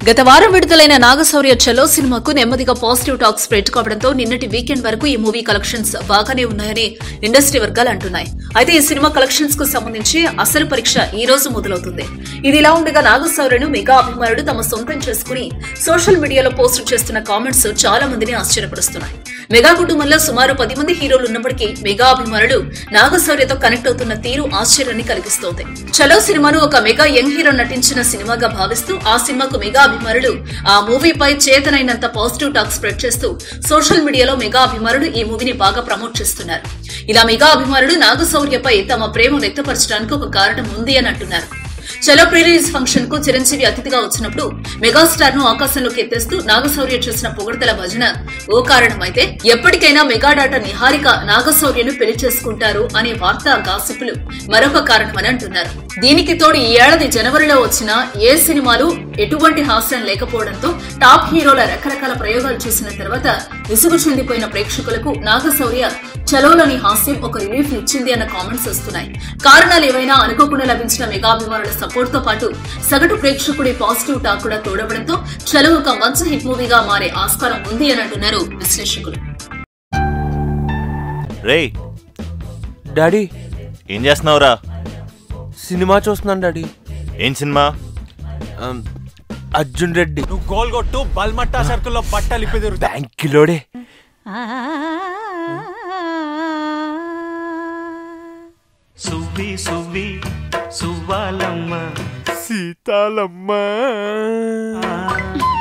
గత వారం విడుదలైన నాగశౌర్య చలో సినిమాకు నెమ్మదిగా పాజిటివ్ టాక్ స్ప్రెడ్ కావడంతో నిన్నటి వీకెండ్ వరకు ఈ మూవీ కలెక్షన్స్ బాగానే ఉన్నాయని ఇండస్ట్రీ వర్గాలు అంటున్నాయి. అయితే ఈ సినిమా కలెక్షన్స్ కు సంబంధించి అసలు పరీక్ష ఈ రోజు మొదలవుతుంది. ఇది ఇలా ఉండగా నాగశౌర్యను మెగా అభిమానులు తమ సొంతం చేసుకుని సోషల్ మీడియాలో పోస్ట్ చేస్తున్న కామెంట్స్ చాలా మందిని ఆశ్చర్యపరుస్తున్నాయి. మెగా కుటుంబంలో సుమారు 10 మంది హీరోలు ఉన్నప్పటికీ మెగా అభిమానులు నాగశౌర్యతో కనెక్ట్ అవుతున్న తీరు ఆశ్చర్యాన్ని కలిగిస్తోంది. చలో సినిమాను ఒక మెగా యంగ్ హీరో నటించిన సినిమాగా భావిస్తూ ఆ సినిమాకు మెగా అభిమానులు ఆ మూవీపై చేతనైనంత పాజిటివ్ టాక్ స్ప్రెడ్ చేస్తూ సోషల్ మీడియాలో మెగా అభిమానులు ఈ మూవీని బాగా ప్రమోట్ చేస్తున్నారు. ఇలా మెగా అభిమానులు నాగశౌర్యపై తమ ప్రేమ వ్యక్తపరచడానికి ఒక కారణం ఉంది అని అంటున్నారు. చలో ప్రీ రిలీజ్ ఫంక్షన్ కు చిరంజీవి అతిథిగా వచ్చినప్పుడు మెగాస్టార్ ను ఆకాశంలోకి ఎత్తేస్తూ నాగశౌర్య చేసిన పొగడ్తల భజన ఓ కారణమైతే, ఎప్పటికైనా మెగా డాటర్ నిహారిక నాగశౌర్యను పెళ్లి చేసుకుంటారు అనే వార్తా గాసిపులు మరొక కారణమని అంటున్నారు. దీనికి తోడు ఈ ఏడాది జనవరిలో వచ్చిన ఏ సినిమాలు ఎటువంటి హాస్యం లేకపోవడంతో టాప్ హీరోల రకరకాల ప్రయోగాలు చూసిన తర్వాత విసుగు చెందిపోయిన ప్రేక్షకులకు నాగశౌర్య చలోలోని హాస్యం ఒక రిలీఫ్ ఇచ్చింది అన్న కామెంట్స్ వస్తున్నాయి. కారణాలు ఏవైనా అనుకోకుండా లభించిన మెగాభిమానుల సపోర్ట్ తో పాటు సగటు ప్రేక్షకుడి పాజిటివ్ టాక్ కూడా తోడవడంతో చలో ఒక మంచి హిట్ మూవీగా మారే ఆస్కారం ఉంది అని అంటున్నారు విశ్లేషకులు. రేయ్ డాడీ, ఏం చేస్తున్నావురా? సినిమా చూస్తున్నాను డాడీ. ఏం సినిమా? అర్జున్ రెడ్డి. నువ్వు గోల్ కొట్టు, బల్మట్టా సర్కిల్లో బట్టలు ఇప్పేది బ్యాంకిలోడే. సువ్వి సువ్వి సువ్వాలమ్మ సీతాలమ్మ.